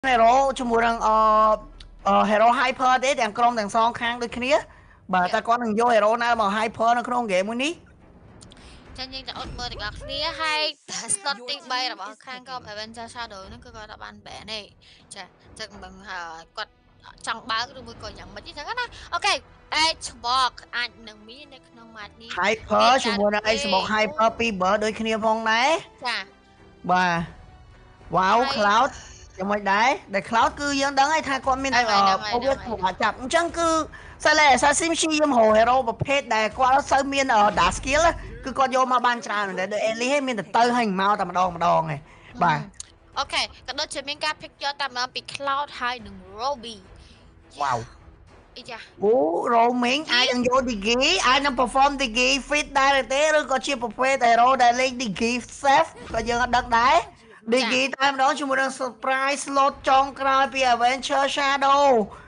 hero ជាមួយនឹងhero hyper ទេទាំងក្រុមទាំងសងខាងដូចគ្នាបាទតែគាត់នឹងយក hero ណាមក hyper នៅក្នុង game មួយនេះចឹងយើងจะអត់មើលទាំងអស់គ្នាហើយ slot ទី3របស់ខាងក្រុម Avenger Shadow ហ្នឹងគឺគាត់អត់បានបែនទេចាចឹងមិនគាត់ចង់បើកឬមួយក៏យ៉ាងម៉េចទេចឹងណាអូខេ Xbox អាចនឹងមាននៅក្នុងម៉ាត់នេះ hyper ជាមួយនឹង Xbox hyper 2 ber ដូចគ្នាផងដែរចាបាទ wow cloud យ៉ាងម៉េចដែរដែល cloud គឺយើងដឹងហើយថាគាត់មានover គាត់ចាប់អញ្ចឹងគឺSilent Assassin ព្យាយាមរក hero ប្រភេទដែលគាត់អត់សូវមាន dash skill គឺគាត់យកមកបានច្រើនដែរដូច Ellie ហ្នឹងមានតែទៅហើយមកតែម្ដងឯងបាទអូខេក៏ដូចជាមានការ pick យកតែម្ដងពី cloud ហើយនឹង Robbie wow អីចាអូ roaming អាចនឹងយក digi អាចនឹង perform digi fit ដែរទេឬក៏ជាប្រភេទ hero ដែលលេង digi safe ក៏យើងអត់ដឹងដែរ digi តែម្ដងជាមួយនឹង surprise slot ចុងក្រោយពី Adventure Shadow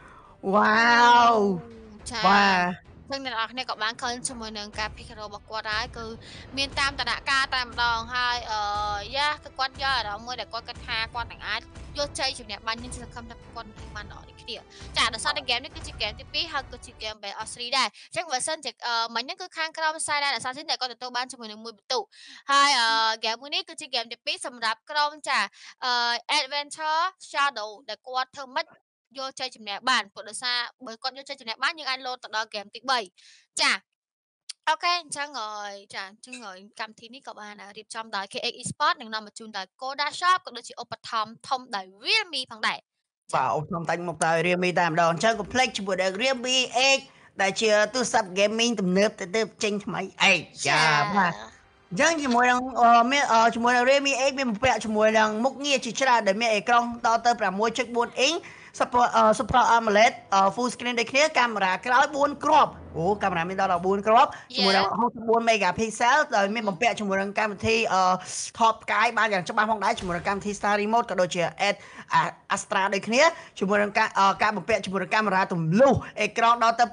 wow បាទចឹងអ្នកនរគ្នាក៏បានឃើញជាមួយនឹងការ pick hero របស់គាត់ហើយគឺមានតាមតនការតែម្ដងហើយយ៉ាគឺគាត់យកអារម្មណ៍មួយដែលគាត់គិតថាគាត់នឹងអាចយកជ័យជំនះបាញ់នឹងសង្ឃឹមថាគាត់នឹងបានដល់នេះគ្នាចាដោយសារតែ game នេះគឺជា game ទី2ហើយគឺជា game បែប Osri ដែរអញ្ចឹងបើសិនជាមិញហ្នឹងគឺខាងក្រោម Silent Assassin ដែលគាត់ទទួលបានជាមួយនឹងមួយបន្ទុកហើយ game មួយនេះគឺជា game ទី2សម្រាប់ក្រុមចាAdventure Shadow ដែលគាត់ធ្វើម៉េចយកជ័យជំនះបានព្រោះដោយសារបើគាត់យកជ័យជំនះបានយើងអាចលោតទៅដល់ game ទី3ចាអូខេអញ្ចឹងចាអញ្ចឹងកម្មវិធីនេះក៏បានរៀបចំដោយ KX Esports និងនាំមកជូនដោយ Koda Shop ក៏ដូចជាឧបត្ថម្ភធំដោយ Realme ផងដែរបាទឧបត្ថម្ភតាំងមកដោយ Realme តែម្ដងអញ្ចឹង complex ជាមួយនឹង Realme X ដែលជាទូរស័ព្ទ gaming ទំនើបទៅចេញថ្មីអីចាបាទអញ្ចឹងជាមួយនឹងមានជាមួយនឹង Realme X មានបំពាក់ជាមួយនឹងមុខងារជាច្រើនដែលមានអេក្រង់ដល់ទៅ 6.4 អ៊ីងSuper AMOLED full screen ដូចគ្នាកាមេរ៉ាក្រោយ4គ្រាប់អូកាមេរ៉ាមានដល់14គ្រាប់ជាមួយនឹង64 megapixel ដោយមានបំពាក់ជាមួយនឹងកម្មវិធី Top Sky បានយ៉ាងច្បាស់ផងដែរជាមួយនឹងកម្មវិធី Star Remote ក៏ដូចជា Astra ដូចគ្នាជាមួយនឹងការបំពាក់ជាមួយនឹងកាមេរ៉ាទម្លុះអេក្រង់ដល់ទៅ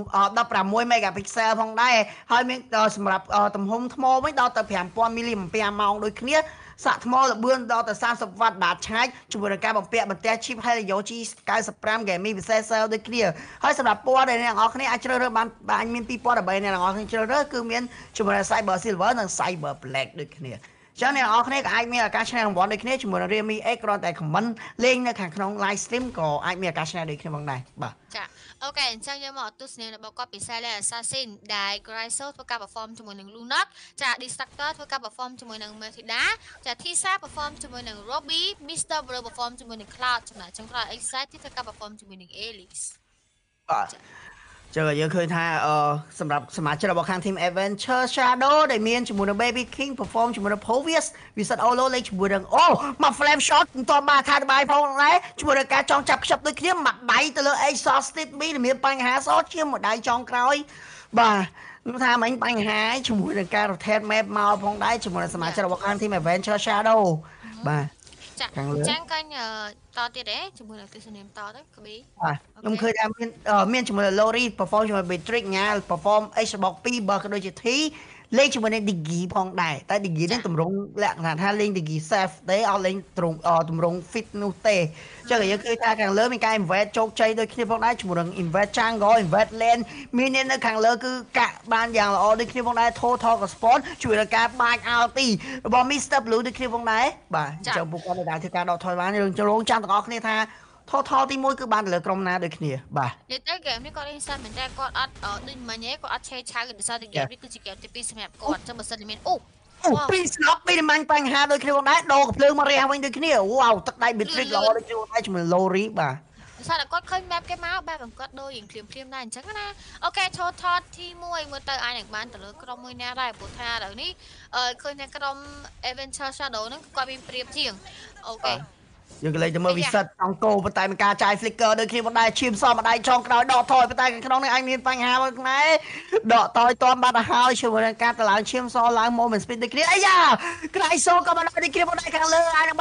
16 megapixel ផងដែរហើយមានសម្រាប់ទំហំថ្មវិញដល់ទៅ 5000 mAh ដូចគ្នាសាក់ថ្មលបឿនដល់ទៅ30 W ដាតឆ្ងាយជាមួយនឹងការបំពាក់បន្ទះ chip Helio G95 Gaming Processor ដូចគ្នាហើយសម្រាប់ពណ៌ដែលអ្នកនរគ្នាអាចជ្រើសរើសបានមានពីរពណ៌ដើម្បីអ្នកនរគ្នាជ្រើសរើសគឺមានជាមួយនឹង Cyber Silver និង Cyber Black ដូចគ្នាចឹងអ្នកនរគ្នាក៏អាចមានឱកាសឈ្នះរង្វាន់ដូចគ្នាជាមួយនឹង Realme X គ្រាន់តែ comment លេងនៅខាងក្នុង live stream ក៏អាចមានឱកាសឈ្នះដូចគ្នាផងដែរបាទចាអូខេអញ្ចឹងយើងមកទស្សនារបស់គាត់ពី Silent Assassin ដែល Gryso ធ្វើការ perform ជាមួយនឹង Lunok ចា Destructor ធ្វើការ perform ជាមួយនឹង Meltida ចា Tisa perform ជាមួយនឹង Robbie Mr. Blue perform ជាមួយនឹង Cloud ចំណែកចុងក្រោយ Excite ធ្វើការ perform ជាមួយនឹង Alice បាទចឹងយើងឃើញថាសម្រាប់សមាជិករបស់ខាង Team Adventure Shadow ដែលមានជាមួយនឹង Baby King perform ជាមួយនឹង Povius វាសិត Olo លេងជាមួយនឹងមក Flame Shot មិនទាន់បានថាបាយផងដែរជាមួយនឹងការចងចាប់ខ្ចប់ដូចគ្នាមួយដៃទៅលើ Exhausted B ដែលមានបញ្ហាសជាមួយដៃចុងក្រោយបាទខ្ញុំថាមិញបញ្ហាជាមួយនឹងការ rotate map មកផងដែរជាមួយនឹងសមាជិករបស់ខាង Team Adventure Shadow បាទចាអញ្ចឹងកាញ់តទៀតទេជាមួយនឹងទស្សនាមតទៅក្ប៊ីបាទខ្ញុំឃើញថាមានជាមួយ Lori perform ជាមួយ Beatrix ញ៉ា perform Xbox 2 បើក៏ដូចជា T លេងជាមួយនឹង Digi ផងដែរតែ Digi ហ្នឹងទម្រង់លក្ខណៈថាលេង Digi safe ទេអត់លេងទម្រង់ fit នោះទេអញ្ចឹងយើងឃើញថាខាងលើមានការ invest ជោគជ័យដូចគ្នាផងដែរជាមួយនឹង invest Jungle invest lane មាននៅខាងលើគឺកាក់បានយ៉ាងល្អដូចគ្នាផងដែរ Total ក៏ spawn ជួយដល់ការបាញ់ RT របស់ Mr. Blue ដូចគ្នាផងដែរបាទអញ្ចឹងពួកគាត់នៅតែធ្វើការដកថយបានយើងចូលរងចាំទាំងអស់គ្នាថា Total ទី1គឺបានទៅលើក្រុមណាដូចគ្នាបាទនិយាយទៅហ្គេមនេះគាត់ insert មែនតើគាត់អត់ដូចមិញទេគាត់អត់ឆេឆៅដោយសារតែហ្គេមនេះគឺជាហ្គេមទី2សម្រាប់គាត់អញ្ចឹងបើសិនជាមានពីស្នប់ពីមិនបញ្ហាដូចគ្នាផងដែរដូរកំភ្លើងមករះវិញដូចគ្នាវ៉ាវទឹកដៃ Beatrix ល្អដូចគ្នាដែរជាមួយ Lori បាទដោយសារតែគាត់ឃើញ map គេមកបែបគាត់ដូរយ៉ាងភ្លាមដែរអញ្ចឹងណាអូខេ Total ទី1មើលទៅអាចនឹងបានទៅលើក្រុមមួយណាដែរព្រោះថាឥឡូវនេះឃើញថាក្រុម Adventure Shadow ហ្នឹងគាត់មានប្រៀបជាងអូខេយើងក៏លេងទៅមើលវិសិតអង្គោប៉ុន្តែមានការចាយ flicker ដូចគ្នាផងដែរឈាមសម្ដែងចុងក្រោយដកថយប៉ុន្តែក្នុងនេះអញមានបញ្ហាមកខ្មែរដកថយតន់បាត់ទៅហើយជាមួយនឹងការតឡើងឈាមសឡើង moment speed ដូចគ្នាអាយ៉ាក្រៃសូក៏បានដូចគ្នាផងដែរខាងលើអាចនឹងបាត់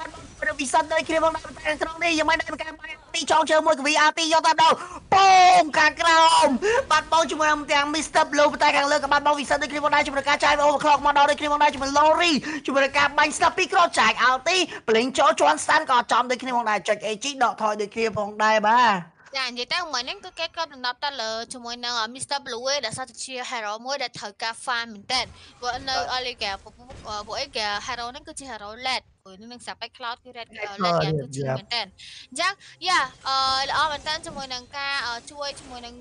វិសិទ្ធដូចគ្នាបងតែក្នុងនេះយ៉ាងម៉េចដែរការបាយទីចងជើងមួយកវីអាទីយកតាមដល់ពងខាងក្រោមបាត់បង់ជាមួយនឹងទាំង Mr. Blue តែខាងលើក៏បាត់បង់វិសិទ្ធដូចគ្នាបងដែរជាមួយការចាយ overclock មកដល់ដូចគ្នាបងដែរជាមួយ Lori ជាមួយនឹងការបាញ់ snap ពីក្រោយចាយ Alti ប្លេងចូលជន់ស្តាន់ក៏ចំដូចគ្នាបងដែរចុច AG ដកថយដូចគ្នាបងដែរបាទចានិយាយទៅមិនហ្នឹងគឺគេគ្របដណ្ដប់តែលើជាមួយនឹង Mr. Blue ឯងដែលសតជា hero មួយដែលត្រូវការ fan មែនតើព្រោះនៅអលីកាពួកឯងគេ hero ហ្នឹងគឺជា hero LED ព្រោះនឹងសាប់ឯ cloud គឺ red LED គឺជាមែនតើអញ្ចឹងយ៉ាល្អមែនតើជាមួយនឹងការជួយជាមួយនឹង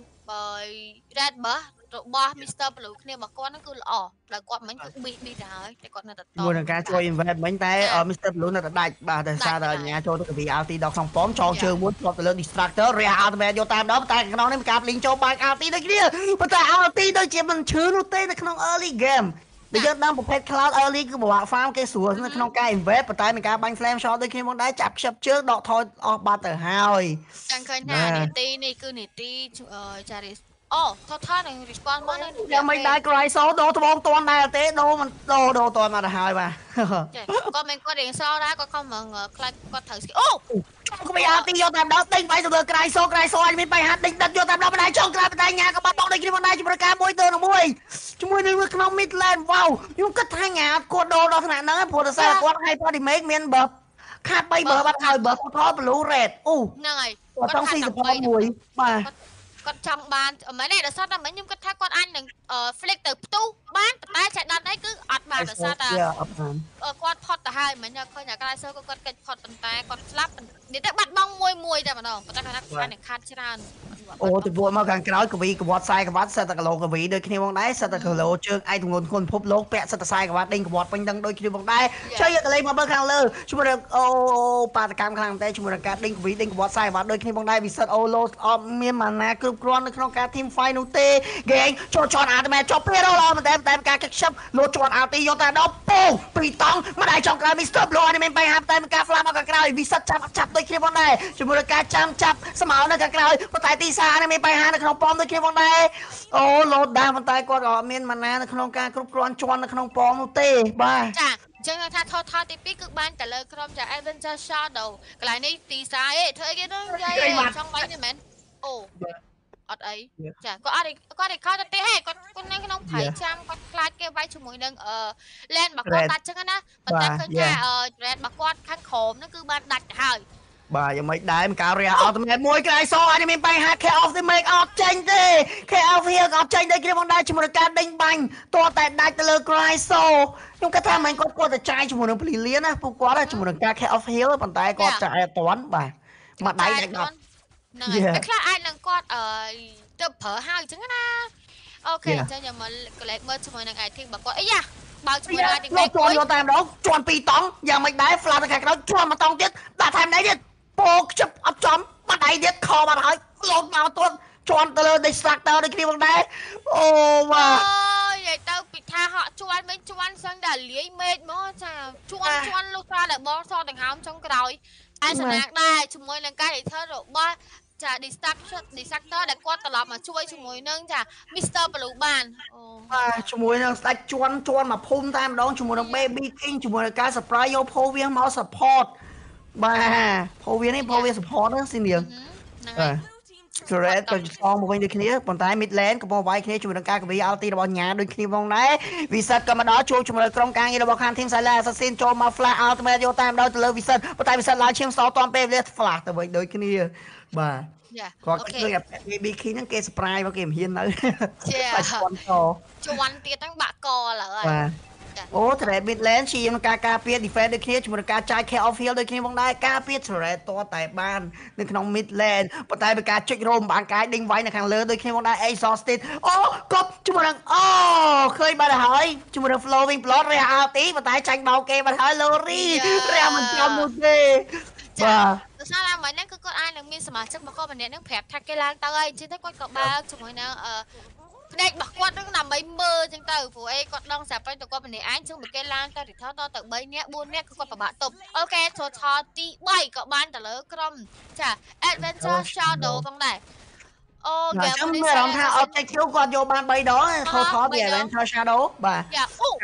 red bus របស់ Mr. Blue គ្នារបស់គាត់ហ្នឹងគឺល្អដល់គាត់មិញគឺ big ទៅហើយតែគាត់នៅតែតមួយនឹងការជួយ invest មិញតែ Mr. Blue នៅតែដាច់បាទតែសារតែអញ្ញាចូលទៅកាវី RT ដល់ក្នុងប៉មចងជើងមួយធ្លាប់ទៅលើ distractor រះ ultimate យកតាមដល់តែក្នុងនេះមានការ blink ចូលបាញ់ RT ដូចគ្នាប៉ុន្តែ RT ដូចជាមិនឈឺនោះទេនៅក្នុង early game បើយើងតាមប្រភេទ cloud early គឺពិបាក farm គេស្រួលនៅក្នុងការ invest ប៉ុន្តែមានការបាញ់ flame shot ដូចគ្នាមកដែរចាប់ខ្ជិបជើងដកថយអស់បាត់ទៅហើយចង់ឃើញថានីតិនេះគឺនីតិចារីអូថតនឹង response មកនឹងយ៉ាងមិនដែរ Cryso ដូរត្បូងតាន់ដែរទេដូរមិនដូរតាន់មកទៅហើយបាទចាគាត់មិនគាត់រៀងសល់ដែរគាត់ខំមកខ្លាចគាត់ត្រូវស្គីអូក៏មិនអាទីយកតាមដល់ដេញវាយទៅលើ Cryso អញមានបញ្ហាដេញដិតយកតាមដល់បណ្ដាចុងក្រោយបណ្ដាញ៉ាក៏បាត់បង់ដូចគ្នាបណ្ដាជាមួយការមួយទៅមួយជាមួយនឹងក្នុង midland វ៉ាវខ្ញុំគិតថាញ៉ាគាត់ដូរដល់ថ្នាក់ហ្នឹងព្រោះតែគាត់ hyper damage មានបើខាត់3បើបាត់ហើយបើគាត់ថត blue red អូហ្នឹងហើយគាត់ចង់ស៊ី support មួយបាទគាត់ចង់បានមិនទេដោយសារតែមិញខ្ញុំគិតថាគាត់អាចនឹង flick ទៅផ្ទុះបានតែចែកដល់នេះគឺអត់បានដោយសារតែគាត់ផុតទៅហើយមិញឃើញតែក្រៃសើគាត់កិច្ចផុតប៉ុន្តែគាត់ស្លាប់និយាយទៅបាត់បង់មួយតែម្ដងប៉ុន្តែគាត់នឹងខាត់ច្រើនអូទៅពួតមកខាងក្រោយកវីកវត្ត40កវ៉ាត់សិតតែគីឡូកវីដូចគ្នាបងដែរសិតតែគីឡូជើងឯងទម្ងន់គុណពិភពលោកពាក់សិតតែ40កវ៉ាត់ដេញកវត្តពេញដឹងដូចគ្នាបងដែរចុយយកកលេងមកមើលខាងលើជាមួយនឹងអូបាតកម្មខ្លាំងតែជាមួយនឹងការដេញកវីដេញកវត្ត40កវ៉ាត់ដូចគ្នាបងដែរវិសិតអូឡូអត់មានម៉ាណាគ្រប់គ្រាន់នៅក្នុងការ team fight នោះទេហ្គេងចូលជន់អាតមែចុះពេលរឡតែការកិច្ចខ្ជិបលោជន់អាទីយកតែដល់ពូពីតង់ម្ដាយចង់ក្រោយ Mr. Blue នេះមានបញ្ហាតែការ flash មកខាងក្រោយវិសិតចាប់ដូចគ្នាបងដែរជាមួយនឹងការចាប់ស្មៅនៅខាងក្រោយប៉ុន្តែទីសានេះមានបញ្ហានៅក្នុងប៉មដូចគ្នាបងដែរអូលោតដែរប៉ុន្តែគាត់ក៏អត់មានម៉ាណានៅក្នុងការគ្រប់គ្រាន់ជន់នៅក្នុងប៉មនោះទេបាទចាអញ្ចឹងថាថតទី2គឺបានតែលើក្រុមចា Adventure Shadow កន្លែងនេះទីសាឯងធ្វើអីគេទៅយាយចង់បាញ់ទេមែនអូអត់អីចាគាត់ record ទៅទេហេគាត់នៅក្នុងប្រៃចាំគាត់ខ្លាចគេវាយជាមួយនឹងland របស់គាត់ដាច់ចឹងណាប៉ុន្តែឃើញថាland របស់គាត់ខាងក្រោមហ្នឹងគឺបានដាច់ទៅហើយបាទយ៉ាងមិនដែរមានការរះអត់តែមួយក្រៃសអាចមានបញ្ហា K off the make អត់ចេញទេ K off here ក៏អត់ចេញដែរគ្នាបងដែរជាមួយនឹងការដេញបាញ់តើតែដាច់ទៅលើក្រៃសខ្ញុំគិតថាមិនគាត់តែចាយជាមួយនឹងព្លីលៀនណាពួកគាត់ជាមួយនឹងការ K off here ប៉ុន្តែគាត់ចាយអត់ទាន់បាទមកដៃដាច់អត់ហ្នឹងហើយខ្លះអាចនឹងគាត់ទៅប្រើហើយអញ្ចឹងណាអូខេអញ្ចឹងខ្ញុំមកកលេចមើលជាមួយនឹង item របស់គាត់អីយ៉ាបើជាមួយនឹង item នេះគាត់យកតែម្ដងជន់2តង់យ៉ាងមិនដែរ flash ទៅខាងក្រោយជន់1តង់ទៀតដាក់ថែមដៃទៀតពោខ្ជិបអត់ចំបាត់ដៃទៀតខបាត់ហើយលោតមកទាត់ជន់ទៅលើ distractor ដូចគ្នាផងដែរអូបាទនិយាយទៅពីថាហក់ជន់មិនជន់សឹងតែលាយមេឃមកចាជន់លុះត្រាតែបងសដង្ហើមចុងក្រោយឯសនាដែរជាមួយនឹងការ editor របស់ចា distractor ដែលគាត់ត្រឡប់មកជួយជាមួយនឹងចា Mr. Blue បានអូបាទជាមួយនឹងស្ដេចជន់មកភូមិតែម្ដងជាមួយនឹង Baby King ជាមួយនឹងការ surprise យក ផូវាមក support បាទផូវានេះផូវា support ហ្នឹងស៊ីនៀងបាទ Turret ក៏ឆ្លងមកវិញដូចគ្នាប៉ុន្តែ Midland ក៏មកវាយគ្នាជាមួយនឹងការកវី Alti របស់ញ៉ាដូចគ្នាផងដែរវិសិតក៏មកដល់ជួបជាមួយក្រុមការងាររបស់ខាង Team Silent Assassin ចូលមក Flash Ultimate យកតាមដល់ទៅលើវិសិតប៉ុន្តែវិសិតឡើងឈាមសតាន់ពេលវេលា Flash ទៅវិញដូចគ្នាបាទគាត់ឃើញ Baby King ហ្នឹងគេ surprise មកគេមិនហ៊ាននៅចាជន់ទៀតហ្នឹងបាក់កឡើយបាទអូ Thread Midland ជាងការការពារ defense ដូចគ្នាជាមួយនឹងការចាយ K off field ដូចគ្នាផងដែរការពារ Thread តតែបាននៅក្នុង Midland ប៉ុន្តែ被ការចុចរោមបាំងកាយដេញវាយនៅខាងលើដូចគ្នាផងដែរ Exhausted អូកប់ជាមួយនឹងអូឃើញបាត់ហើយជាមួយនឹង Flowing Blood រះ Alti ប៉ុន្តែចាញ់បោកគេបាត់ហើយ Lori រះមិនចំនោះទេបាទដោយសារតែមិនហ្នឹងគឺគាត់អាចនឹងមានសមាជិកមកគាត់ម្នាក់ហ្នឹងប្រាប់ថាគេឡើងទៅហើយអញ្ចឹងទៅគាត់ក៏បើកជាមួយនឹងភ្នែករបស់គាត់នឹងដើម្បីមើលអញ្ចឹងទៅព្រោះអីគាត់ដឹងស្រាប់តែគាត់ម្នាក់ឯងចឹងមកគេឡើងទៅ return ទៅ3នាក់4នាក់គឺគាត់ពិបាកទប់អូខេ total ទី3ក៏បានទៅលើក្រុមចា Adventure Shadow ផងដែរអូខ្ញុំមានអារម្មណ៍ថា objective គាត់យកបាន3ដង total ពី Adventure Shadow បាទ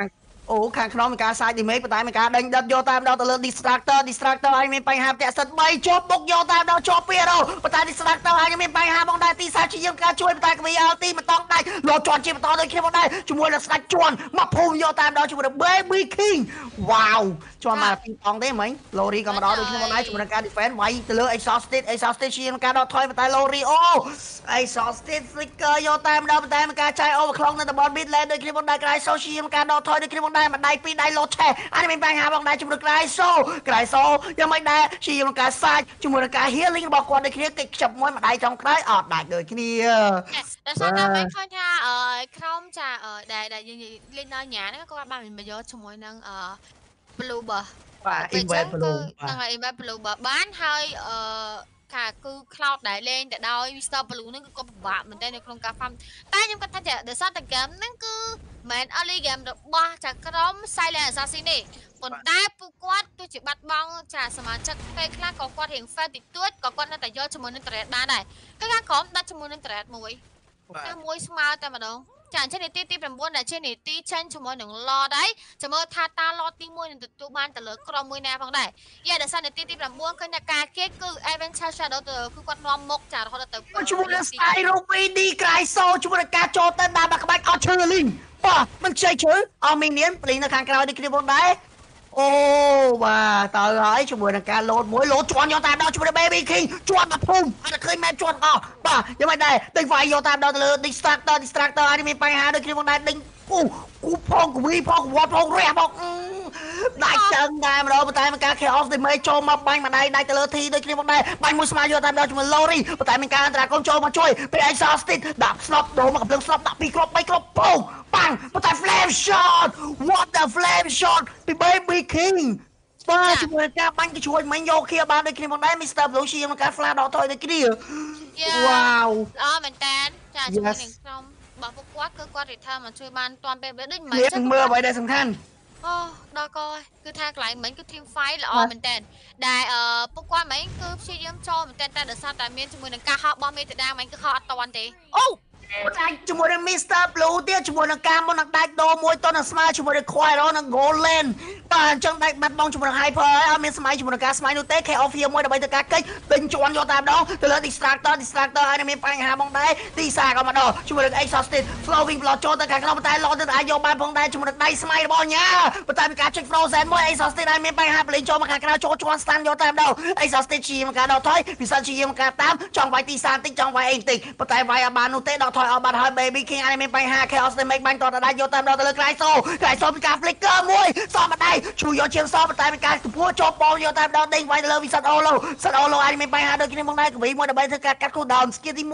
អូខាងក្នុងមានការសាយឌីមេប៉ុន្តែមានការដេញដិតយកតាមដល់ទៅលើ distractor ហើយមានបញ្ហាផ្ទះសិត3ជាប់បុកយកតាមដល់ជាប់2រ៉ូប៉ុន្តែ distractor ហើយមានបញ្ហាបងដែរទីសាជាយើងការជួយប៉ុន្តែកវី LT មិនតង់ដាច់លោកជន់ជាបន្តដូចគ្នាបងដែរជាមួយនឹងស្ដាច់ជន់មកភូមិយកតាមដល់ជាមួយនឹង Baby King វ៉ាវជន់មកពីអង្គទេមិញ Lori ក៏មកដល់ដូចគ្នាបងដែរជាមួយនឹងការ defense វាយទៅលើ exhausted ជាការដកថយប៉ុន្តែ Lori អូ exhausted flicker យកតាមដល់ប៉ុន្តែមានការចាយ overclock នៅតំបន់ mid lane ដូចគ្នាបងដែរក្រៃ social ការដកថយដូចគ្នាបងដែរម្ដាយពីរដៃលោតឆេះអានេះមានបញ្ហាបងដែរជាមួយនឹងក្រៃសូយ៉ាងមិនដែរជានឹងការសាច់ជាមួយនឹងការ healing របស់គាត់ដូចគ្នាកិច្ចខ្ចប់មួយម្ដាយចុងក្រោយអត់ដាច់ដូចគ្នាតែស្អាតតែមិនឃើញថាក្រុមចាដែលយើងលេងដល់ញ៉ាហ្នឹងគាត់បានមកយកជាមួយនឹងblue bar បាទ invert blue ហ្នឹងហើយ invert blue bar បានហើយថាគឺ cloud ដែលលេងទៅដោយ Mr. Blue ហ្នឹងគឺគាត់ពិបាកមែនតើនៅក្នុងការ farm តែខ្ញុំគាត់ថាដោយសារតែ game ហ្នឹងគឺមិន early game របស់ចាក្រុម Silent Assassin ទេប៉ុន្តែពួកគាត់ទោះជាបាត់បង់ចាសមាជិកពេលខ្លះក៏គាត់រៀង fail តិចតួចក៏គាត់នៅតែយកជាមួយនឹង Thread បានដែរគឺខាងក្រុមដាក់ជាមួយនឹង Thread មួយស្មើតែម្ដងចាអញ្ចឹងនីតិទី9ដែលជានីតិចាញ់ជាមួយនឹង Lord ហើយចាំមើលថាតា Lord ទី1នឹងទទួលបានទៅលើក្រុមមួយណាផងដែរយ៉ាដោយសារនីតិទី9ឃើញថាការគេគឺ Adventure Shadow ទៅគឺគាត់នាំមុខចារហូតដល់ទៅជាមួយនឹង Styro VD ក្រៃសូជាមួយនឹងការចូលទៅតាមក្បាច់អត់ឈឺលីងបាទមិនខ្ចីឈឺអស់មីនៀនព្រីនៅខាងក្រោយនេះគ្នាបងដែរអូបាទតើហើយជាមួយនឹងការលោតមួយលោតជន់យកតាមដល់ជាមួយ Baby King ជន់មកភូមិអត់ឃើញមែនជន់អស់បាទយ៉ាងម៉េចដែរដេញវាយយកតាមដល់ទៅលើ distractor ហើយមានបញ្ហាដូចគ្នាបងដែរដេញគូផងគវីផងវត្តផងរះមកដាច់ចឹងដែរម្ដងប៉ុន្តែមានការ chaos damage ចូលមកបាញ់ម្ដាយដាច់ទៅលើ T ដូចគ្នាបងដែរបាញ់មួយស្មាយកតាមដល់ជាមួយ Lori ប៉ុន្តែមានការអន្តរាគមចូលមកជួយពេល exhausted ដាក់ស្លប់ដូរមកកំភ្លើងស្លប់ដាក់2គ្រាប់3គ្រាប់ពងប៉ាំងប៉ុន្តែ flame shot what the flame shot ពី Baby King បាទជាមួយការបាញ់ទៅជួយមិញយកគ្នាបានដូចគ្នាបងដែរ Mr. Blue ជាមកការ flash ដកថយដូចគ្នាវ៉ាវមែនតើចាជាមួយនឹងក្រុមរបស់ពួកគាត់គឺគាត់ return មកជួយបានតាន់ពេលដូចមិនចឹងមើលអ្វីដែលសំខាន់អូដល់កគឺថាកន្លែងមិញគឺ team fight ល្អមែនតើដែលពួកគាត់មិញគឺព្យាយាមចូលមែនតើតែដោយសារតែមានជាមួយនឹងការហោះរបស់មេតាដាមិញគឺហោះអត់តាន់ទេអូដាច់ជាមួយនឹង Mr. Blue ទៀតជាមួយនឹងការមុននឹងដាច់ដូរមួយតននឹងស្មើជាមួយនឹង Quairo និង Golden បាទអញ្ចឹងដាច់បាត់បង់ជាមួយនឹង Hyper ហើយអត់មានស្មៃជាមួយនឹងការស្មៃនោះទេ KO Fear មួយដើម្បីទៅការកិច្ចដេញជន់យកតាមដងទៅលើ Distractor ហើយនឹងមានបញ្ហាផងដែរទីសាក៏មកដល់ជាមួយនឹង Exhausted Flowing Blood ចូលទៅខាងក្នុងតែលោទៅអាចយកបានផងដែរជាមួយនឹងដៃស្មៃរបស់ញ៉ាប៉ុន្តែមានការ check Frozen មួយ Exhausted ហើយមានបញ្ហាប្រលេងចូលមកខាងក្រៅចូលជន់ stand យកតាមដង Exhausted ជាមកការដកថយពិសិដ្ឋជាមកការតាមចង់វាយទីសាតិចចង់វាយអីតិចប៉ុន្តែវាយអត់បាននោះទេដកថយអត់បានហើយ Baby King អាចមានបញ្ហា Chaos Damage បាញ់តតដាច់យកតាមដល់ទៅលើក្រៃសូពីការ flicker មួយសោះម្ដាយជួយយកជាងសោះប៉ុន្តែមានការខ្ពស់ជាប់បងយកតាមដល់ដេញវាយទៅលើវិសិដ្ឋអូឡូអាចមានបញ្ហាដូចគ្នាផងដែរកវីមួយដើម្បីធ្វើការកាត់ cooldown skill ទី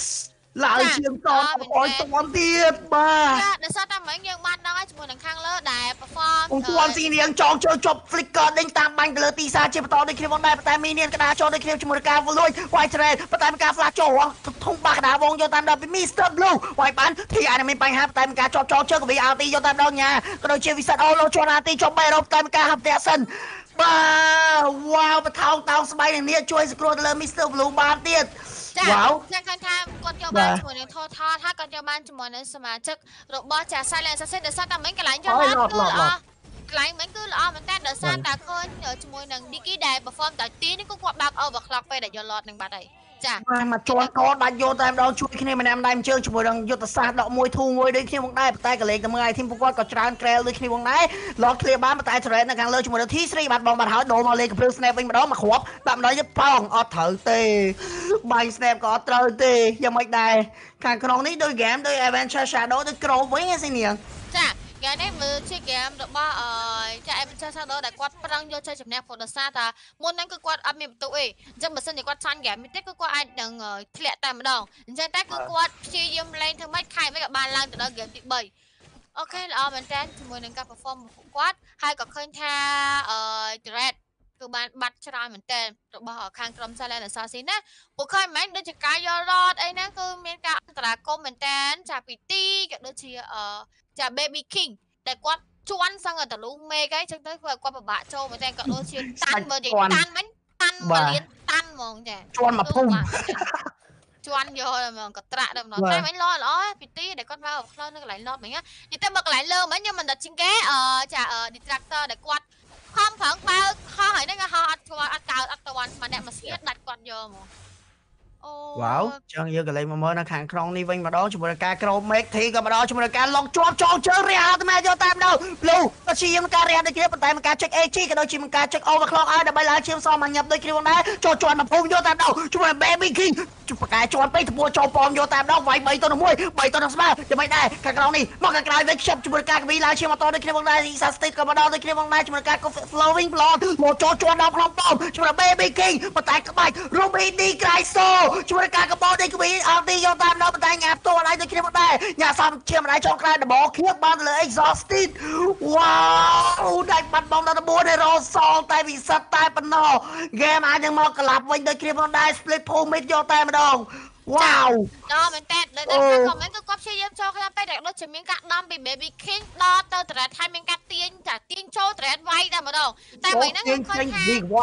1ឡើយជាងតអត់អោយតន់ទៀតបាទដោយសារតែមិញយើងបានដឹងហើយជាមួយនឹងខាងលើដែល perform តន់ស៊ីនាងចងជើជប់ flicker ដេញតាមបាញ់ទៅលើទីសាជាបន្តដូចគ្នាផងដែរប៉ុន្តែមីនាងក្តារចូលដូចគ្នាជាមួយនឹងការលួយ White Trade ប៉ុន្តែមានការ flash ចូលធំបាក់ក្តារវងយកតាមដល់ពី Mr. Blue វាយបានទីអានមានបញ្ហាប៉ុន្តែមានការជាប់ចងជើកវី RT យកតាមដល់ញ៉ាក៏ដូចជាវិសិដ្ឋអូឡូជាប់ RT ជាប់3រ៉ូតែមានការហាប់ផ្ទះសិនបាទវ៉ាវបថោងតោងស្បៃនឹងនេះជួយសង្គ្រោះទៅលើ Mr. Blue បានទៀតវ៉ាវចាឃើញថាគាត់យកបានជាមួយនឹង Total ថាគាត់យកបានជាមួយនឹងសមាជិករបស់ចា Silent Assassin ដោយសារតែមិញកន្លែងយកបានគឺល្អកន្លែងមិញគឺល្អមែនតើដោយសារតែឃើញជាមួយនឹង Dicky ដែល perform តែទីនេះគឺគាត់បើក overclock ពេលដែលយក lot នឹងបាត់ហើយចាបាទមកជន់កដាច់យកតែម្ដងជួយគ្នាម្នាក់ម្ដាយជើងជាមួយនឹងយុទ្ធសាស្ត្រដកមួយធូមួយដូចគ្នាផងដែរប៉ុន្តែកលេងតែមើលឲ្យធីមពួកគាត់ក៏ច្រើនក្រែលដូចគ្នាផងដែរឡតឃ្លៀបានប៉ុន្តែ Trend នៅខាងលើជាមួយនឹង T3 បាត់បងបាត់ហើយដូរមកលេងកំភ្លើង Snap វិញម្ដងមកគ្រាប់ដាក់ម្ដងទៀតប៉ោងអត់ត្រូវទេបាញ់ Snap ក៏អត់ត្រូវទេយ៉ាងម៉េចដែរខាងក្នុងនេះដូច game ដូច Adventure Shadow ដូច Crow វិញហ៎ស៊ីនាងចាហ្គេមនេះមើលជាហ្គេមរបស់ចា Adventure Shadow ដែលគាត់ប្រឹងយកជ័យជំនះព្រោះដោយសារថាមុនហ្នឹងគឺគាត់អត់មានបន្ទុកអីអញ្ចឹងបើសិនជាគាត់ចាញ់ហ្គេមនេះទេគឺគាត់អាចនឹងធ្លាក់តែម្ដងអញ្ចឹងតែគឺគាត់ព្យាយាមលេងធ្វើម៉េចខែមិនក៏បានឡើងទៅដល់ហ្គេមទី3អូខេល្អមែនតើជាមួយនឹងការ perform របស់គាត់ហើយក៏ឃើញថាDread គឺបានបាត់ច្រើនមែនតើរបស់ខាងក្រុម Silent Assassin ណាពួកឃើញមិនមែនដូចជាការយល់រត់អីហ្នឹងគឺមានការអន្តរាគមន៍មែនតើចាពីទីក៏ដូចជាចា Baby King តែគាត់ជន់សឹងតែលូមេកអីចឹងទៅគាត់ពិបាកចូលមែនតើក៏ដូចជាតាន់មើលនិយាយតាន់មិញតាន់មកលៀនតាន់ហ្មងចាជន់មកភូមិជន់យកហ្មងកត្រាក់ដល់ម្ដងតែមិនល្អពីទីដែលគាត់មកផ្លូវនៅកន្លែងឡតមិញនិយាយទៅមកកន្លែងលើមិញខ្ញុំមិនដាក់ជាងគេចា distractor ដែលគាត់ខំប្រឹងបើកហោះហើយហ្នឹងហោះអត់ស្គាល់អត់កើតអត់តន់ម្នាក់មកស្ងៀតដាច់គាត់យកហ្មងអូ Wow ចឹងយើងក៏លេងមកមើលនៅខាងក្នុងនេះវិញម្ដងជាមួយនឹងការក្រោមមេឃធីក៏ម្ដងជាមួយនឹងការឡុកជាប់ចូលជើងរះអត់តែយកតាមដល់ Blue ក៏ជាយើងការរះដូចគ្នាប៉ុន្តែមានការ check AG ក៏ដូចជាមានការ check overclock ឲ្យដើម្បីឡើងឈាមសមមកញឹបដូចគ្នាផងដែរចូលជាន់មកភូមិយកតាមដល់ជាមួយ Baby King បកាយជាន់ពេកទៅចូលប៉មយកតាមដល់វាយ3ទៅ1 3ទៅនឹងស្មើយ៉ាងម៉េចដែរខាងក្រោមនេះមកខាងក្រោយវិញខ្ជិបជាមួយការកវីឡើងឈាមម៉ូតូដូចគ្នាផងដែរ Isa State ក៏ម្ដងដូចគ្នាផងដែរជាមួយការ flowing blonde មកចូលជាន់ដល់ក្នុងប៉មជាមួយ Baby King ប៉ុន្តែក្បាច់ Ruby D Cryso ជាមួយការកបោដូចគ្នាអត់ទីយកតាមដល់ប៉ុន្តែញ៉ាំផ្ទាល់ហើយដូចគ្នាផងដែរញ៉ាំសំឈាមម្ដាយចុងក្រោយដបខៀបបានទៅលើ exhausted វ៉ាវដាច់បាត់បង់ដល់14ហេរ៉ូសល់តែវិសិទ្ធតែប៉ុណ្ណោះ game អាចនឹងមកក្លាប់វិញដូចគ្នាផងដែរ split ភូមិយកតែម្ដង Wow ដល់មែនតើដល់ខាងខមមិនក៏គាត់ព្យាយាមចូលខ្លាំងពេកតែដូចជាមានការដំពី Baby King ដល់ទៅ Thread ហើយមានការទាញចូល Thread វាយតែម្ដងតែមិនហ្នឹងខ្ញុំឃើញថា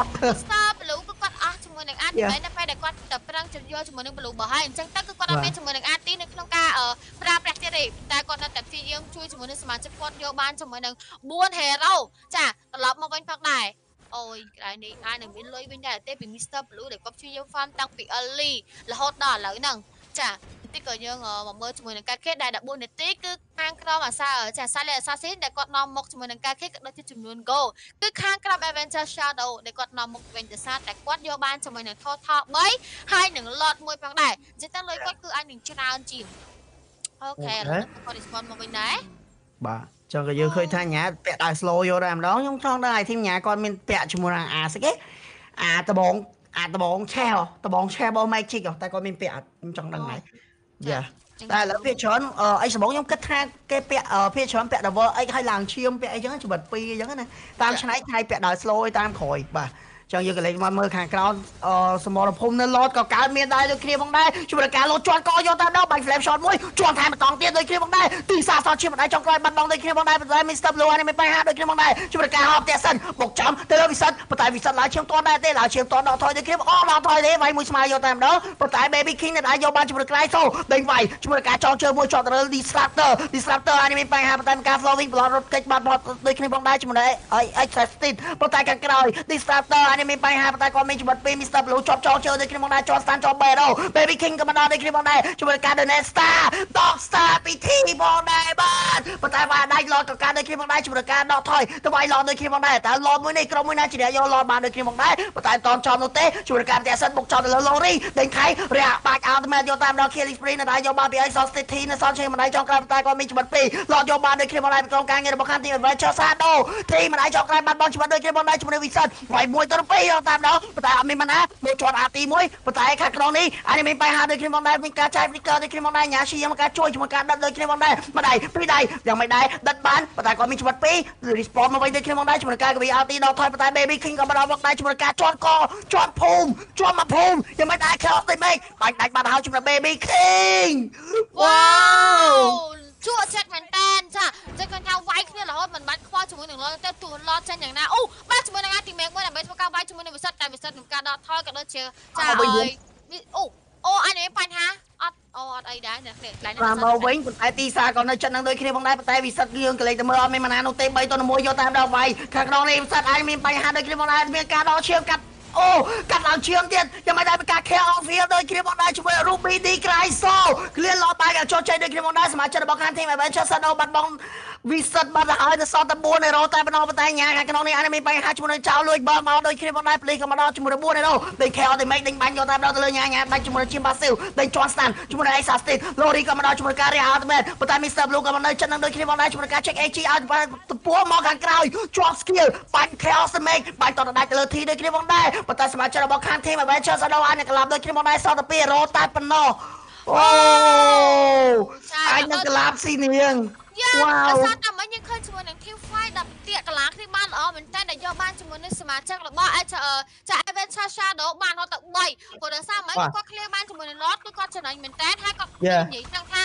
Star Blue ក៏គាត់អស់ជាមួយនឹង Art តែពេលដែលគាត់ទៅប្រឹងជិះយកជាមួយនឹង Blue បើហើយអញ្ចឹងទៅគឺគាត់អត់មានជាមួយនឹង Art នៅក្នុងការប្រើប្រាស់ទៀតទេតែគាត់នៅតែព្យាយាមជួយជាមួយនឹងសមាជិកគាត់យកបានជាមួយនឹង4 Hero ចាត្រឡប់មកវិញផងដែរអូយក្រោយនេះអាចនឹងមានលុយវិញដែរទេពី Mr. Blue ដែលគាត់ព្យាយាម farm តាំងពី early រហូតដល់ឥឡូវហ្នឹងចាតិចក៏យើងមកមើលជាមួយនឹងការខេដែល14នាទីគឺខាងក្រមអាសាចាសាលេអាសាស៊ីនដែលគាត់នាំមុខជាមួយនឹងការខេក៏ដូចជាចំនួន goal គឺខាងក្រម Adventure Shadow ដែលគាត់នាំមុខវិញទៅសារតែគាត់យកបានជាមួយនឹង total 3ហើយនឹង lot មួយផងដែរអញ្ចឹងទៅលុយគាត់គឺអាចនឹងច្រើនជាងអូខេឥឡូវគាត់ respond មកវិញដែរបាទចឹងក៏យើងឃើញថាញ៉ាពាក់ដល់ slow យកដែរម្ដងខ្ញុំចង់ដឹងឲ្យធីមញ៉ាគាត់មានពាក់ជាមួយនឹងអាស្អីគេដបងឆែរបស់ Magic តែគាត់មានពាក់ខ្ញុំចង់ដឹងហើយយ៉ាតែឥឡូវវាច្រើនអីសបងខ្ញុំគិតថាគេពាក់ភាច្រើនពាក់ Double X ឲ្យឡើងឈាមពាក់អីចឹងជីវិត2អញ្ចឹងណាតាមឆ្នៃថ្ងៃពាក់ដល់ slow ឲ្យតាមក្រោយបាទចឹងយើងក៏លេងមកមើលខាងក្រោមសមរភូមិនៅឡតក៏កើតមានដែរដូចគ្នាផងដែរជួយការលោតជាន់កយកតាមដល់បាញ់ flame shot មួយជាន់ថែមម្ដងទៀតដូចគ្នាផងដែរទីសាសតជាម្ដាយចុងក្រោយបាត់បង់ដូចគ្នាផងដែរប៉ុន្តែ Mr. Blue នេះមានបញ្ហាដូចគ្នាផងដែរជួយការហប់ផ្ទះសិនបុកចំទៅលើវិសិទ្ធប៉ុន្តែវិសិទ្ធឡើងឈាមតន់ដែរទេឡើងឈាមតន់ដល់ថយដូចគ្នាដល់ថយទេវាយមួយស្មើយកតាមដល់ប៉ុន្តែ Baby King នៅដែរយកបានជួយក្រៃសូដេញវាយជួយការចងជើងមួយជាប់ទៅលើ Disruptor នេះមានបញ្ហាប៉ុន្តែការ flowing blood រត់កិច្ចបាត់ដូចគ្នាផងដែរជាមួយ Exhausted ប៉ុន្តែខាងក្រោយ Disruptor នេះមានបញ្ហាប៉ុន្តែគាត់មានជីវិត2 Mr. Blue ជាប់ចងជើងដូចគ្នាមកដែរជាប់ស្តានជាប់ Battle Baby King ក៏មកដល់ដូចគ្នាមកដែរជាមួយការ Donate Star Dog Star ពីធីមកដែរបាទប៉ុន្តែវាដាច់ឡតក៏ការដូចគ្នាមកដែរជាមួយការដកថយទៅវាយឡតដូចគ្នាមកដែរតែឡតមួយនេះក្រុមមួយណាជាយកឡតបានដូចគ្នាមកដែរប៉ុន្តែតនចំនោះទេជាមួយការផ្ទះសិនបុកចោលទៅលើ Lori ដេញខៃរះបាច់ Ultimate យកតាមដល់ Killing Spree នៅដែរយកបានពី Exhausted នៅសល់ជើងមកដែរចងក្រោយប៉ុន្តែគាត់មានជីវិត2ឡតយកបានដូចគ្នាមកដែរក្រុមការងាររបស់ខាងទី Adventure Shadow ទីមកដែរចងក្រោយបាត់បង់ជីវិតដូចគ្នាមកដែរជាមួយវិសិទ្ធវាយ1ទៅ2យកតាមដល់ប៉ុន្តែអត់មានណាមកជាប់អាទី1ប៉ុន្តែខាងក្នុងនេះអានេះមានបញ្ហាដូចគ្នាមកដែរមានការចាយ flicker ដូចគ្នាមកដែរញ៉ាឈីមកការជួយជាមួយការដិតដូចគ្នាមកដែរម្ដាយពីរដៃយ៉ាងមិនដែរដិតបានប៉ុន្តែគាត់មានជីវិត2 respawn មកវិញដូចគ្នាមកដែរជាមួយការកវីអាទីដល់ថយប៉ុន្តែ Baby King ក៏មកដល់មកដែរជាមួយការជាប់កជាប់ភូមិជាប់មកភូមិយ៉ាងមិនដែរ chaos ទេមេបាញ់ដាច់បាត់ហើយជាមួយ Baby King វ៉ាវជួចិត្តមែនតើចាចឹងគាត់ថាវាយគ្នារហូតមិនបាច់ខ្វល់ជាមួយនឹងឡតទៅទូឡតចាញ់យ៉ាងណាអូបាទជាមួយនឹងអាទីមេកមួយដើម្បីធ្វើការវាយជាមួយនឹងវិសិទ្ធតែវិសិទ្ធនឹងការដកថយក៏ដូចជាចាអូអានេះបញ្ហាអត់អីដែរអ្នកខ្លះមកវិញប៉ុន្តែទីសាក៏នៅចិត្តនឹងដូចគ្នាផងដែរប៉ុន្តែវិសិទ្ធយើងក៏លេងទៅមើលអត់មានម៉ាណានោះទេ3ទៅ1យកតាមដល់វាយខាងក្នុងនេះវិសិទ្ធអាចមានបញ្ហាដូចគ្នាផងដែរមានការដកឈាមកាត់អូកាត់ឡើងឈាមទៀតយ៉ាងមិនដែរមានការ care of field ដូចគ្នាផងដែរជាមួយ Ruby D Cryso គ្លៀនឡតបាយចូលចេញដូចគ្នាផងដែរសមាជិករបស់ខាង Team Adventure Shadow បាត់បង់វិសិទ្ធបាត់ហើយទៅសល់តែ4ហេរ៉ូតែប៉ុណ្ណោះប៉ុន្តែញ៉ាខាងក្នុងនេះអានេះមានបញ្ហាជាមួយនឹងចៅលួចបើមកដូចគ្នាផងដែរភ្លេចក៏មកដល់ជាមួយ4ហេរ៉ូដេញ care ទៅមេឃដេញបាញ់យកតាមដល់ទៅលើញ៉ាដាច់ជាមួយនឹង Jim Basil ដេញជាន់ស្តានជាមួយនឹង Exhausted Lori ក៏មកដល់ជាមួយការ Real Ultimate ប៉ុន្តែ Mr. Blue ក៏មកនៅចិត្តនឹងដូចគ្នាផងដែរជាមួយការ check AG ឲ្យទៅពោះមកខាងក្រោយជាប់ skill បាញ់ chaos ទៅមេឃបាញ់តដាច់ទៅលើ T ដូចគ្នាផងដែរប៉ុន្តែសមាជិករបស់ខាង Team Adventure Shadow អាចនឹងក្លាប់ដូចគ្នាផងដែរសល់តែ2ហេរ៉ូតែប៉ុណ្ណោះអូអាចនឹងក្លាប់ស៊ីនាងវ៉ាវដោយសារតែមិញយើងឃើញជាមួយនឹង Team Fight ដល់ទីកន្លងគ្នាបានល្អមែនតើដែលយកបានជាមួយនឹងសមាជិករបស់ Adventure Shadow បានរត់ទៅ3ព្រោះដោយសារមិញគាត់ clear បានជាមួយនឹង Lord គឺគាត់ចំណេញមែនតើហើយគាត់និយាយចឹងថា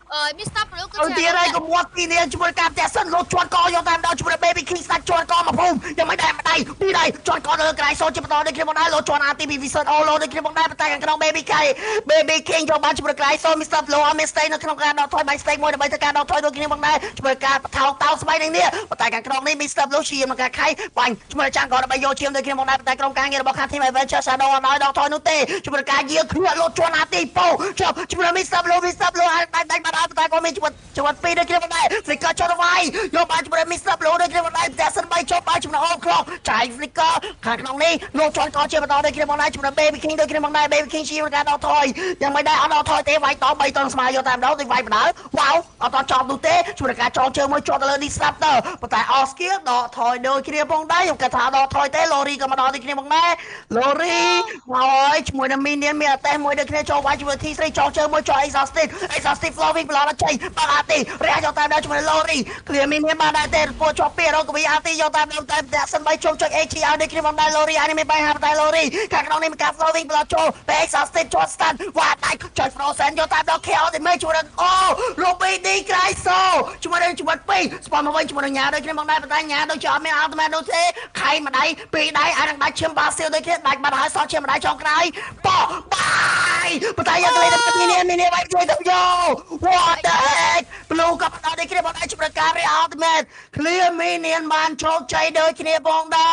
Mr. Blue គឺទីរៃក៏មកពីនេះជាមួយការតែសិនលោជាន់កយកតាមដល់ជាមួយ Baby King ស្ដាច់ជាន់កមកភូមិយ៉ាងមិនដែរម្ដាយពីរៃជាន់កលើក្រៃសូជាបន្តដូចគ្នាមកដែរលោជាន់អាទីពីវិសិតអូឡូដូចគ្នាមកដែរតែខាងក្នុង Baby King យកបានជាមួយក្រៃសូ Mr. Blue អត់មាន stay នៅក្នុងការដកថយបាយ stay មួយដើម្បីធ្វើការដកថយដូចគ្នាមកដែរជាមួយការបថោតោស្បៃនឹងនេះតែខាងក្នុងនេះ Mr. Blue ឈាមក្នុងការខៃបាញ់ជាមួយចាំងក៏ដើម្បីយកឈាមដូចគ្នាមកដែរតែក្រុមការងាររបស់ខាង Team Adventure Shadow អត់ដល់ដកថយនោះទេជាមួយការយាគ្នាលោជាន់អាទីពោចុះជាមួយ Mr. Blue អាចដាច់បាត់ហើយតែក៏មានជាមួយពីរដូចគ្នាមកដែរ Flicker ចុះទៅវាយយកបានជាមួយ Mr. Blue ដូចគ្នាមកដែរតែសិន3ចុះបាយជាមួយ All Clock ចាយ Flicker ខាងក្នុងនេះលោកជាន់ក៏ជាបន្តដូចគ្នាមកដែរជាមួយ Baby King ដូចគ្នាមកដែរ Baby King ជាការដកថយយ៉ាងមិនដែរអត់ដកថយទេវាយត3តង់ស្មើយកតាមដល់ទៅវាយបណ្ដាលវ៉ាវអត់តចប់នោះទេជាមួយការចងជើងមួយជាប់ទៅលើ Disruptor ប៉ុន្តែ All Skill ដកថយដូចគ្នាផងដែរខ្ញុំគិតថាដកថយទេ Lori ក៏មកដល់ដូចគ្នាផងដែរ Lori មកហើយជាមួយនឹង Minion មានអតេសមួយដូចគ្នាចូលវាយជាមួយ T3 ចងជើងមួយចោល Exhausted Flowing Blood អត់ចេញបាត់អាទីរះយកតាមដល់ជាមួយ Lori Clear Minion បានដែរទេពួកជាប់2រកវីអាទីយកតាមដល់តែដាក់សិនបីជុំចុច HG ឲ្យដូចគ្នាផងដែរ Lori អានេះមានបញ្ហាតែ Lori ខាងក្នុងនេះមានការ Flowing Blood ចូល Exhausted ជាប់ Stun វ៉ាដាច់ចុច Frozen យកតាមដល់ KO ទីមេជួយអូ Ruby D Cryso ជាមួយនឹងជីវិត2ស្ពមមកវិញជាមួយនឹងញ៉ាដូចគ្នាផងដែរប៉ុន្តែញ៉ាដូចជាអត់មាន Ultimate នោះទេខៃម្ដាយពីរដៃអាចនឹងដាច់ឈាមបាសៀវដូចគ្នាដាច់បាត់ហើយសល់ឈាមម្ដាយចុងក្រោយប៉បាយប៉ុន្តែយកលេទៅមានបាយជួយទៅយក What the heck Blue ក៏បន្តដូចគ្នាបងដែរជាមួយការ Ultimate Clear Minion បានជោគជ័យដូចគ្នាបងដែរ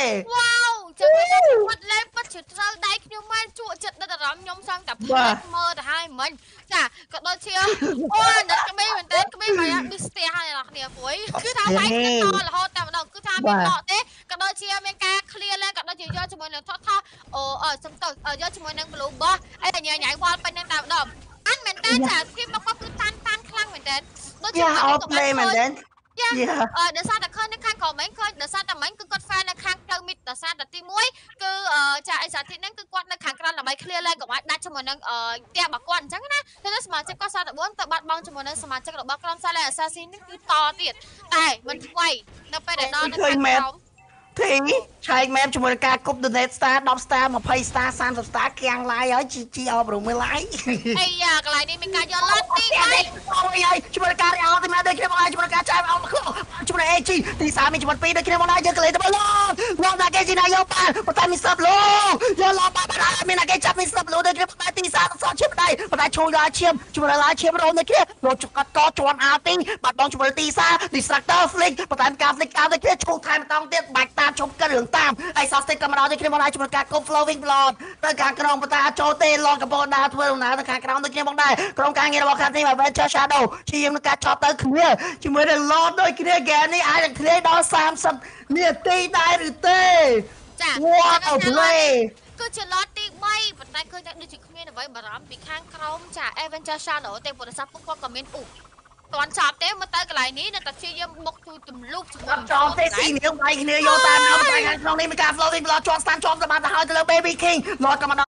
Wow ចឹងគាត់លេងពិតជាត្រូវដៃខ្ញុំមែនជក់ចិត្តដល់អារម្មណ៍ខ្ញុំសឹងតែភ្លេចមើលទៅហើយមិញចាក៏ដូចជាអូណាត់ក្មេងមែនតើក្មេងមកមានស្ទះហើយអ្នកគ្នាព្រួយគឺថាវាយតរហូតតែម្ដងគឺថាមានដកទេក៏ដូចជាមានការ clear ឡើងក៏ដូចជាយកជាមួយនឹងថតសំទៅយកជាមួយនឹង Blue Boss អីញ៉ៃវល់ពេញនឹងតែម្ដងអញមែនតើចាគេមកគាត់គឺតានខ្លាំងមែនតើដូចជាអត់play មែនតើដោយសារតែឃើញនៅខាងក្រោមហ្នឹងឃើញដោយសារតែមិញគឺគាត់ fan នៅខាងផ្លូវមីតដោយសារតែទី1គឺចាអីសាធីហ្នឹងគឺគាត់នៅខាងក្រៅដើម្បី clear ឡើងកុំឲ្យដាច់ជាមួយនឹងផ្ទះរបស់គាត់អញ្ចឹងណាទៅសមាជិកគាត់44ទៅបាត់បង់ជាមួយនឹងសមាជិករបស់ក្រុម Silent Assassin នេះគឺតទៀតតែមិនថ្មីនៅពេលដែលដល់នៅខាងក្រោមធីឆែកមែនជាមួយការគប់ donate star 10 star 20 star 30 star គៀង live ហើយជីអបរំមើល live អីយ៉ាកន្លែងនេះមានការយកឡត់ទី3 ហើយជាមួយការអោទៅមកដូចគ្នាមកជាមួយការចាយអោមកជាមួយ AG ទី3មានជាមួយ2ដូចគ្នាមកដែរយើងកលេទៅមកលោកណាគេជីណាយកបានប៉ុន្តែ Mr. Blue យកឡបានមានគេចាប់ Mr. Blue ដូចគ្នាប៉ុន្តែទី3សោះឈាមដៃប៉ុន្តែឈួយឡាឈាមជាមួយឡាឈាមរោដូចគ្នាលោកចកតជាន់អាទីបាត់បង់ជាមួយទី3 Distractor Flick ប៉ុន្តែការ Flick តាមដូចគ្នាឈូថែមម្ដងទៀតបាច់តាមជុំកិនរឿងតាមអីសោះស្ទេកកម្ដៅដូចគ្នាមកដែរជាមួយការគប់ Flowing Blood ទៅខាងក្រោមប៉ុន្តែអាចចូលទេលនកំពតដើរធ្វើដំណើរទៅខាងក្រោមដូចគ្នាមកដែរក្រុមការងាររបស់ខាង Team Adventure Shadow ជាយាមនឹងការចោតទៅគ្នាជាមួយនឹង Lord ដូចគ្នា game នេះអាចនឹងគ្នាដល់30នាទីដែរឬទេចា What a play គឺជា lot ទី3ប៉ុន្តែឃើញថាដូចជាគ្មានអ្វីបារម្ភពីខាងក្រោមចា Adventure Shadow ទេព្រោះថាពួកគាត់ក៏មានទាន់ចប់ទេមកទៅកន្លែងនេះនៅតែព្យាយាមបុកទូទម្លុកជាមួយចប់ទេស៊ីនាងវាយគ្នាយកតាមដល់តែខាងក្នុងនេះមានការ Flowing Blood ជាប់ស្តានជាប់ទៅបានទៅហើយទៅលើ Baby King Lord ក៏មកដល់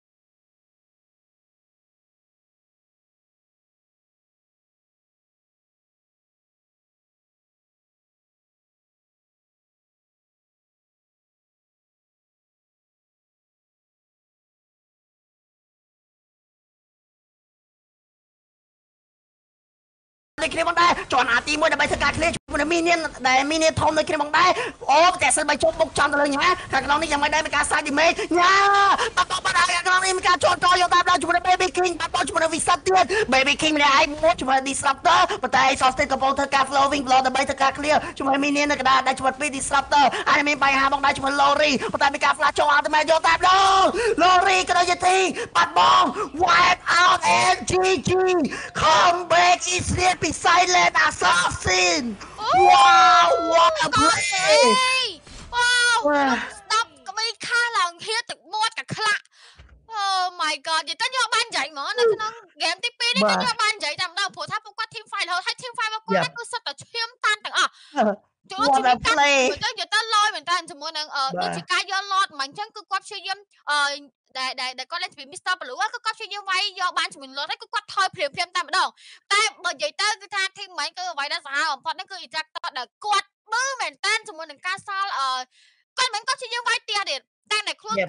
គ្នាបងដែរជន់អាទី1ដើម្បីធ្វើការ clear ជាមួយនឹង Minion ដែល Minion ធំដូចគ្នាបងដែរអូតែសិនបើជុំបុកចំទៅលើញ៉ាខាងក្នុងនេះយ៉ាងមិនដែរមានការ side damage ញ៉ាបាត់ហើយខាងក្នុងនេះមានការជន់កយកតាមដល់ជាមួយនឹង Baby King បាត់បង់ជាមួយនឹង Visit ទៀត Baby King ម្នាក់ឯងមួយជាមួយ Disruptor ប៉ុន្តែ Exhausted កំពុងធ្វើការ Flowing Blood ដើម្បីធ្វើការ clear ជាមួយ Minion នៅកណ្ដាលដែលជាមួយ Disruptor ហើយមានបញ្ហាបងដែរជាមួយ Lori ប៉ុន្តែមានការ flash ចូល Ultimate យកតាមដល់ Lori ក៏ដូចជាទីបាត់បង់ Wipe out and GG come back is real Silent Assassin Wow what a play Wow Stop ក្មេងខាឡើងហៀទឹកមាត់កាខ្លាក់ Oh my god និយាយទៅយកបានចៃហ្មងនៅក្នុង game ទី2នេះទៅយកបានចៃតែម្ដងព្រោះថាពួកគាត់ team fight រហូតហើយ team fight របស់គាត់គឺសុទ្ធតែឈាមតានទាំងអស់ចូលជួយកាត់ទៅយកទៅលយមែនតើជាមួយនឹងដូចជាការយកឡតមិនអញ្ចឹងគឺគាត់ព្យាយាមដែលគាត់លេងពី Mr. Blue គឺគាត់ព្យាយាមវាយយកបានជាមួយឡតហើយគឺគាត់ថយព្រាមតែម្ដងតែបើនិយាយទៅគឺថា team មិនគឺអ្វីដែលសាហាវបំផុតហ្នឹងគឺ Attractor ដែលគាត់មើលមែនតើជាមួយនឹងការសល់គាត់មិនគាត់ព្យាយាមវាយទៀតតែខ្លួន